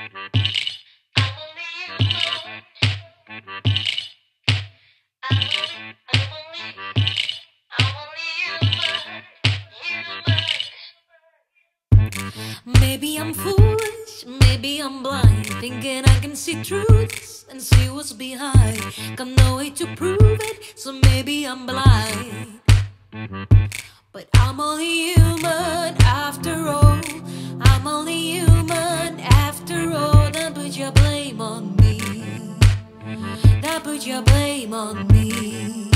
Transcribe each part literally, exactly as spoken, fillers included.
Maybe I'm foolish, maybe I'm blind, thinking I can see truths and see what's behind. Got no way to prove it, so maybe I'm blind. But I'm only human after all. I'm only human after all. Don't put your blame on me. Don't put your blame on me.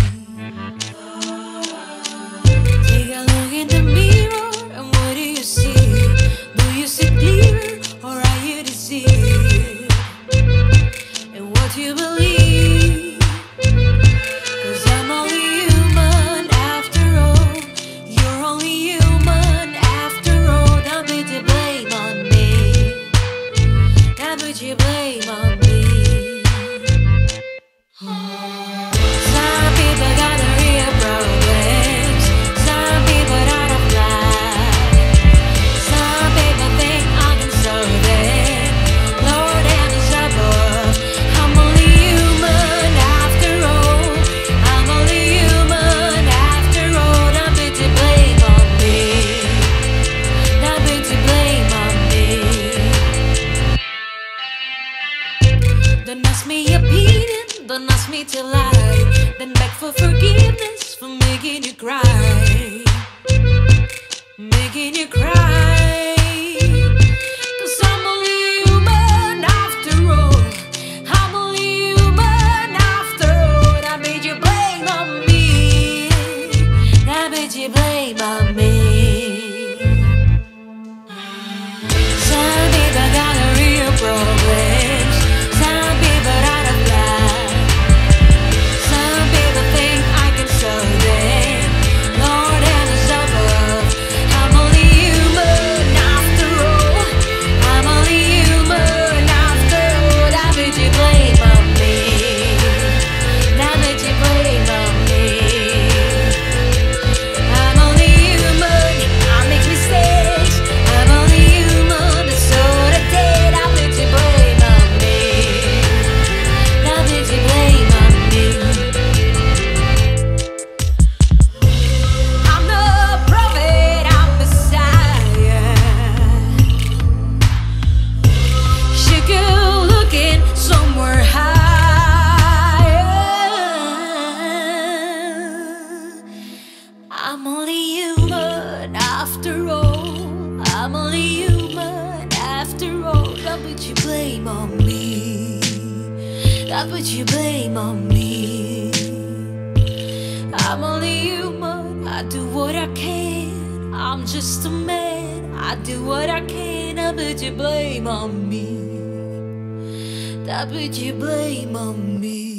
Take a look in the mirror and what do you see? Do you see clearer or are you deceived? And what you believe? 'Cause I'm only human after all. You're only human after all. Don't put your blame on me. Don't put your blame on me. Some people got a real problems. Some people out of life. Some people think I can solve them. Lord and is above. I'm only human after all. I'm only human after all. Don't put your blame on me. Don't put your blame on me. Don't ask me opinion, don't ask me to lie. Then beg for forgiveness for making you cry. Making you cry. 'Cause I'm only human after all. I'm only human after all. Now made you blame on me. Now made you blame on me. Some people got a real problems. Some people out of life. Some people think I can solve them. Lord and is above. I'm only human after all. I'm only human after all. Now made you blame on me. Now made you blame on me. I'm only human, I make mistakes. I'm only human, it's so that day. Now made you blame on me. Now made you blame on me. I'm no prophet, I'm Messiah. Should go looking somewhere higher. I'm only human after all. I'm only human after all. Don't put your blame on me. Don't put your blame on me. I'm only human. I do what I can. I'm just a man. I do what I can. Don't put your blame on me. Don't put your blame on me.